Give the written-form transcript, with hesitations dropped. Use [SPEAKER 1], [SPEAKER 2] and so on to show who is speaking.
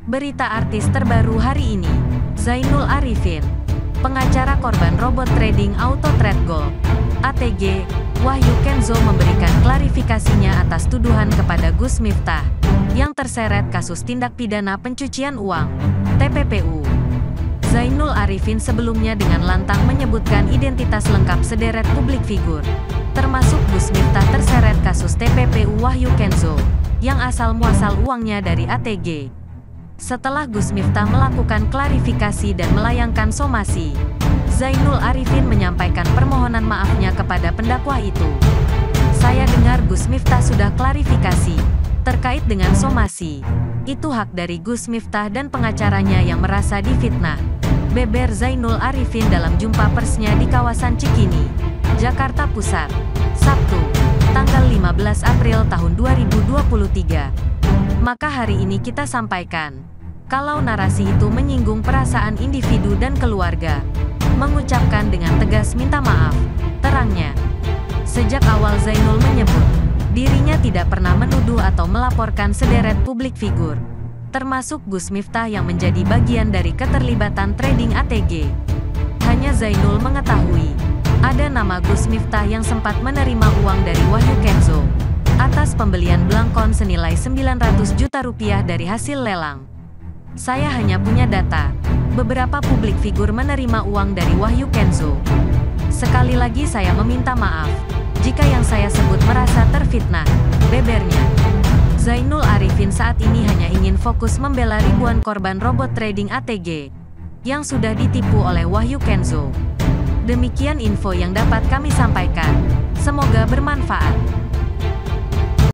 [SPEAKER 1] Berita artis terbaru hari ini, Zainul Arifin, pengacara korban robot trading Auto Trade Gold, ATG, Wahyu Kenzo memberikan klarifikasinya atas tuduhan kepada Gus Miftah, yang terseret kasus tindak pidana pencucian uang, TPPU. Zainul Arifin sebelumnya dengan lantang menyebutkan identitas lengkap sederet publik figur, termasuk Gus Miftah terseret kasus TPPU Wahyu Kenzo, yang asal-muasal uangnya dari ATG. Setelah Gus Miftah melakukan klarifikasi dan melayangkan somasi, Zainul Arifin menyampaikan permohonan maafnya kepada pendakwa itu. Saya dengar Gus Miftah sudah klarifikasi terkait dengan somasi. Itu hak dari Gus Miftah dan pengacaranya yang merasa difitnah, beber Zainul Arifin dalam jumpa persnya di kawasan Cikini, Jakarta Pusat, Sabtu, tanggal 15 April tahun 2023. Maka hari ini kita sampaikan, kalau narasi itu menyinggung perasaan individu dan keluarga, mengucapkan dengan tegas minta maaf, terangnya. Sejak awal Zainul menyebut, dirinya tidak pernah menuduh atau melaporkan sederet publik figur, termasuk Gus Miftah yang menjadi bagian dari keterlibatan trading ATG. Hanya Zainul mengetahui, ada nama Gus Miftah yang sempat menerima uang dari Wahyu Kenzo, atas pembelian belangkon senilai 900 juta rupiah dari hasil lelang. Saya hanya punya data, beberapa publik figur menerima uang dari Wahyu Kenzo. Sekali lagi saya meminta maaf, jika yang saya sebut merasa terfitnah, bebernya. Zainul Arifin saat ini hanya ingin fokus membela ribuan korban robot trading ATG, yang sudah ditipu oleh Wahyu Kenzo. Demikian info yang dapat kami sampaikan, semoga bermanfaat.